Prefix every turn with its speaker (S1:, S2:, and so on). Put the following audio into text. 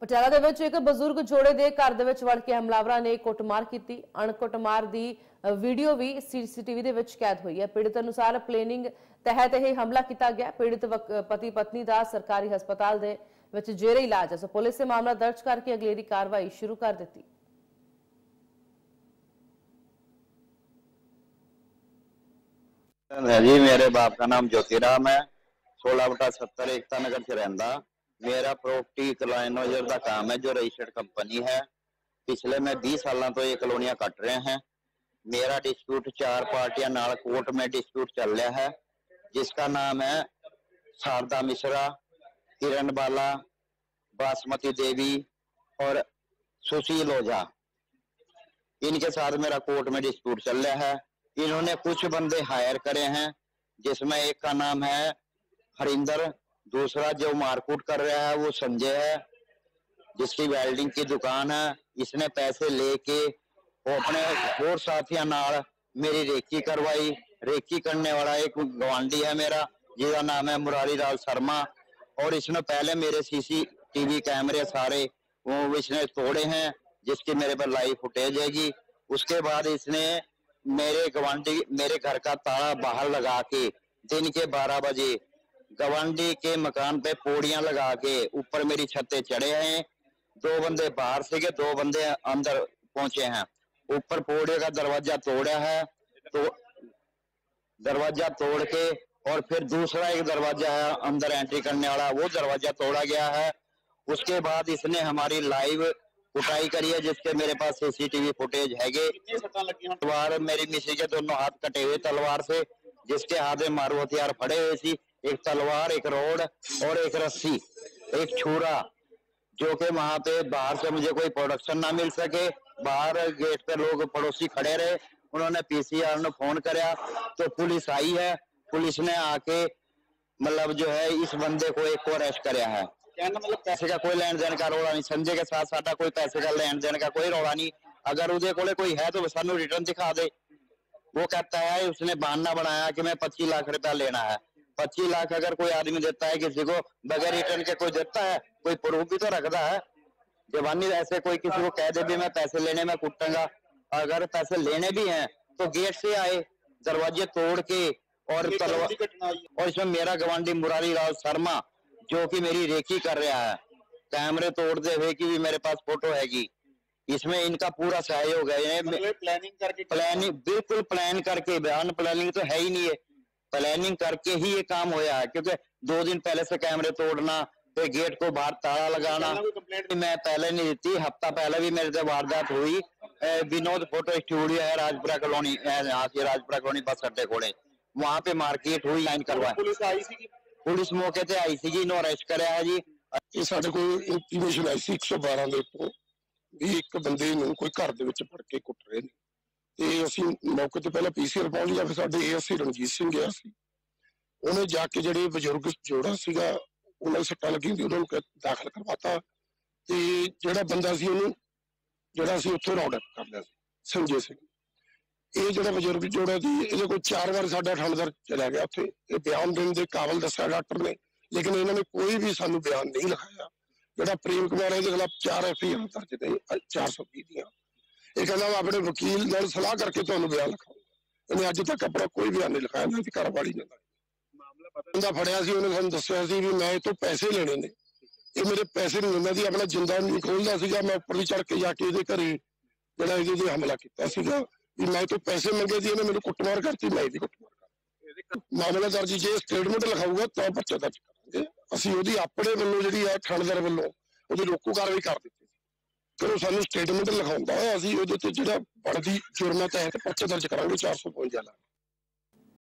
S1: ਪਟਿਆਲਾ ਦੇ ਵਿੱਚ ਇੱਕ ਬਜ਼ੁਰਗ ਜੋੜੇ ਦੇ ਘਰ ਦੇ ਵਿੱਚ ਵੜ ਕੇ ਹਮਲਾਵਰਾਂ ਨੇ ਕੁੱਟਮਾਰ ਕੀਤੀ। ਅਣਕੁੱਟਮਾਰ ਦੀ ਵੀਡੀਓ ਵੀ ਸੀਸੀਟੀਵੀ ਦੇ ਵਿੱਚ ਕੈਦ ਹੋਈ ਹੈ। ਪੀੜਤ ਅਨੁਸਾਰ ਪਲੈਨਿੰਗ ਤਹਿਤ ਇਹ ਹਮਲਾ ਕੀਤਾ ਗਿਆ। ਪੀੜਤ ਪਤੀ ਪਤਨੀ ਦਾ ਸਰਕਾਰੀ ਹਸਪਤਾਲ ਦੇ ਵਿੱਚ ਜੇਰੇ ਇਲਾਜ ਹੈ। ਸੋ ਪੁਲਿਸ ਨੇ ਮਾਮਲਾ ਦਰਜ ਕਰਕੇ ਅਗਲੇਰੀ ਕਾਰਵਾਈ ਸ਼ੁਰੂ ਕਰ ਦਿੱਤੀ।
S2: जी मेरे बाप का नाम ज्योतिराम है। 16/70 एकता नगर से रहता। मेरा प्रॉपर्टी कलाइनोजर का काम है जो रजिस्टर्ड कंपनी है। पिछले मैं 20 सालों तो ये कॉलोनियां कट रहे हैं। मेरा डिस्प्यूट 4 पार्टियां नाल कोर्ट में डिस्प्यूट चल रहा है, जिसका नाम है शारदा मिश्रा, किरण बाला, बासमती देवी और सुशील ओझा। इनके साथ मेरा कोर्ट में डिस्प्यूट चल रहा है। इन्होंने कुछ बंदे हायर करे हैं, जिसमें एक का नाम है हरिंदर, दूसरा जो मारकूट कर रहा है वो संजय है, जिसकी वेल्डिंग की दुकान है। इसने पैसे लेके वो अपने और साथियों नाल मेरी रेकी करवाई। रेकी करने वाला एक गवांडी है मेरा, जिसका नाम है मुरारी लाल शर्मा, और इसने पहले मेरे CCTV कैमरे सारे वो इसने तोड़े हैं, जिसकी मेरे पर लाइव फुटेज हैगी। उसके बाद इसने मेरे गवांडी मेरे घर का ताला बाहर लगा के दिन के 12 बजे गवांडी के मकान पे पौड़ियां लगा के ऊपर मेरी छतें चढ़े हैं। 2 बंदे बाहर से 2 बंदे अंदर पहुंचे हैं। ऊपर पौड़े का दरवाजा तोड़ा है, तो दरवाजा तोड़ के और फिर दूसरा एक दरवाजा है अंदर एंट्री करने वाला, वो दरवाजा तोड़ा गया है। उसके बाद इसने हमारी लाइव कुटाई करी है, जिसके मेरे पास CCTV फुटेज हैगे। तलवार मेरी मिसी के दोनों हाथ कटे हुए तलवार से, जिसके हाथ में मारू हथियार फड़े हुए सी। एक तलवार, एक रोड और एक रस्सी, एक छुरा, जो कि वहां पे बाहर से मुझे कोई प्रोडक्शन ना मिल सके। बाहर गेट पे लोग पड़ोसी खड़े रहे। उन्होंने PCR ने फोन कराया तो पुलिस आई है। पुलिस ने आके मतलब जो है इस बंदे को एक को अरेस्ट कराया है। मतलब पैसे का कोई लेन देन का रौला नहीं। संजय के साथ साडा कोई पैसे का लेन देन का कोई रौला नहीं। अगर उदे कोले कोई है तो सानू रिटर्न दिखा दे। वो कहता है उसने बहाना बनाया कि मैं 25 लाख रुपया लेना है। 25 लाख अगर कोई आदमी देता है किसी को बगैर रिटर्न के, कोई देता है, कोई प्रूफ भी तो रखता है। जवानी ऐसे कोई किसी को कह दे भी मैं पैसे लेने में कुटूंगा, अगर पैसे लेने भी हैं तो गेट से आए, दरवाजे तोड़ के। और इसमें मेरा गवांडी मुरारी लाल शर्मा, जो कि मेरी रेकी कर रहा है, कैमरे तोड़ते हुए की भी मेरे पास फोटो हैगी। इसमें इनका पूरा सहयोग है। प्लानिंग बिल्कुल प्लान करके, बयान प्लानिंग तो है ही नहीं है, प्लानिंग करके ही ये काम होया है। क्योंकि 2 दिन पहले से कैमरे तोड़ना, फिर गेट को बाहर ताला लगाना। मैं पहले नहीं दी, हफ्ता पहले भी मेरे से वारदात हुई। विनोद फोटो स्टूडियो है राजपुरा कॉलोनी, यहाँ से राजपुरा कॉलोनी बस अड्डे कोले, वहां पे मार्केट हुई, लाइन करवाई। पुलिस मौके ते आई सी, इन्हों अरेस्ट कराया है जी।
S3: ਇਹ ਸਾਡੇ ਕੋਲ ਇੰਟੀਮੇਸ਼ਨ ਆਈ ਸੀ 112 ਦੇ ਉੱਪਰ ਵੀ ਇੱਕ ਬੰਦੇ ਨੂੰ ਕੋਈ ਘਰ ਦੇ ਵਿੱਚ ਫੜ ਕੇ ਕੁੱਟ ਰਹੇ ਨੇ, ਤੇ ਅਸੀਂ ਮੌਕੇ ਤੇ ਪਹਿਲਾਂ PCR ਪਹੁੰਚ ਲਿਆ। ਫਿਰ ਸਾਡੇ ASI ਰਣਜੀਤ ਸਿੰਘ ਗਿਆ ਸੀ, ਉਹਨੇ ਜਾ ਕੇ ਜਿਹੜੇ ਬਜ਼ੁਰਗ ਜੋੜਾ ਸੀਗਾ ਉਹਨਾਂ ਨੂੰ ਸੱਟਾਂ ਲੱਗੀਆਂ ਸੀ, ਉਹਨਾਂ ਨੂੰ ਦਾਖਲ ਕਰਵਾਤਾ। ਤੇ ਜਿਹੜਾ ਬੰਦਾ ਸੀ ਉਹਨੂੰ ਜਿਹੜਾ ਅਸੀਂ ਉੱਥੋਂ ਰਾਉਂਡ ਅਪ ਕਰ ਲਿਆ ਸੀ, ਸੰਜੇ ਸਿੰਘ। ਇਹ ਜਿਹੜਾ ਬਜ਼ੁਰਗ ਜੋੜਾ ਸੀ ਇਹਦੇ ਕੋਲ 4 ਵਾਰ ਸਾਡਾ ਥਾਣੇਦਾਰ ਚਲਾ ਗਿਆ ਉੱਥੇ। ਇਹ ਬਿਆਨ ਦੇਣ ਦੇ ਕਾਬਲ ਦੱਸਿਆ ਡਾਕਟਰ ਨੇ, लेकिन इन्होंने कोई भी सानू बयान नहीं लिखाया। जो प्रेम कुमार है खिलाफ 4 FIR दर्ज ने 420 दियां। ये कहना मैं अपने वकील नाल सलाह करके तुहानू बयान लिखाऊंगा। इन्हें अज तक अपना कोई बयान नहीं लिखाया, ना घर वाली ने बंदा फड़िया सी, उन्हें सानू दस्सिया सी भी मैं तो पैसे लेने ने, ये मेरे पैसे नहीं दिंदा सी, अपना जिंदा नहीं खोलदा सीगा। मैं उपर भी चढ़ के जाके इहदे घरे जिहड़ा इहदे ते हमला कीता सीगा भी मैं तो पैसे मंगे सी, इहने मैनू कुੱਟਮਾਰ करती, मैं इहदी कुੱਟਮਾਰ मामला दर्ज जे स्टेटमेंट लिखाऊगा तो पर्चा दर्ज करांगे। ਅਸੀਂ ਉਹਦੀ ਆਪਣੇ ਵੱਲੋਂ ਜਿਹੜੀ ਆ ਥਾਣੇਦਾਰ ਵੱਲੋਂ ਉਹਦੀ ਰੋਕੂ ਕਾਰਵਾਈ ਕਰ ਦਿੱਤੀ। ਫਿਰ ਉਹ ਸਾਨੂੰ ਸਟੇਟਮੈਂਟ ਲਿਖਾਉਂਦਾ, ਅਸੀਂ ਉਹਦੇ ਤੇ ਜਿਹੜਾ ਬਣਦੀ ਜੁਰਮਾਂ ਤਹਿਤ ਪਰਚਾ ਦਰਜ ਕਰਾਂਗੇ 452 ਦਾ।